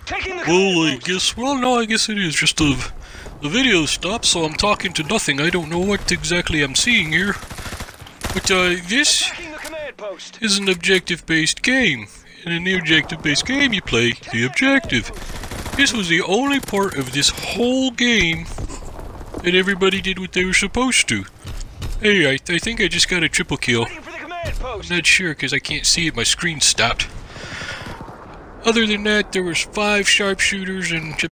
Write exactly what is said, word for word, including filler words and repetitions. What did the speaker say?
Taking the Well, I command post. guess, well, no, I guess it is. Just the, the video stopped, so I'm talking to nothing. I don't know what exactly I'm seeing here. But, uh, this Attacking the command post. is an objective-based game. And in the objective-based game, you play the objective. This was the only part of this whole game that everybody did what they were supposed to. Hey, I, I think I just got a triple kill. Waiting for the command post. I'm not sure because I can't see it. My screen stopped. Other than that, there was five sharpshooters and